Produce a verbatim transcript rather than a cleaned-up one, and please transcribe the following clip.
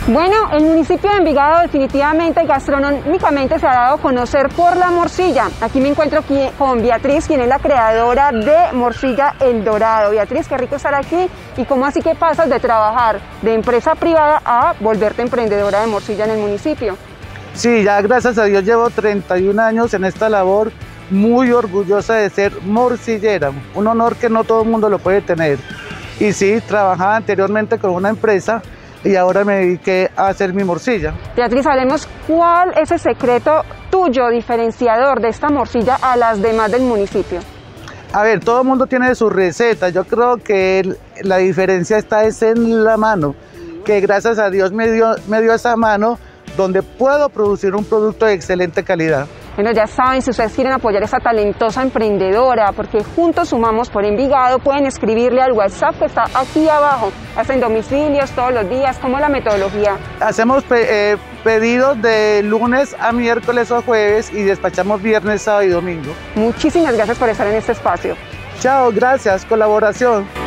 Bueno, el municipio de Envigado definitivamente y gastronómicamente se ha dado a conocer por la morcilla. Aquí me encuentro aquí con Beatriz, quien es la creadora de Morcilla El Dorado. Beatriz, qué rico estar aquí. ¿Y cómo así que pasas de trabajar de empresa privada a volverte emprendedora de morcilla en el municipio? Sí, ya gracias a Dios llevo treinta y un años en esta labor, muy orgullosa de ser morcillera, un honor que no todo el mundo lo puede tener. Y sí, trabajaba anteriormente con una empresa y ahora me dediqué a hacer mi morcilla. Beatriz, hablemos cuál es el secreto tuyo diferenciador de esta morcilla a las demás del municipio. A ver, todo el mundo tiene su receta, yo creo que el, la diferencia está es en la mano, que gracias a Dios me dio, me dio esa mano donde puedo producir un producto de excelente calidad. Bueno, ya saben, si ustedes quieren apoyar a esta talentosa emprendedora, porque juntos sumamos por Envigado, pueden escribirle al WhatsApp que está aquí abajo. Hacen domicilios todos los días. ¿Cómo es la metodología? Hacemos pe eh, pedidos de lunes a miércoles o jueves y despachamos viernes, sábado y domingo. Muchísimas gracias por estar en este espacio. Chao, gracias, colaboración.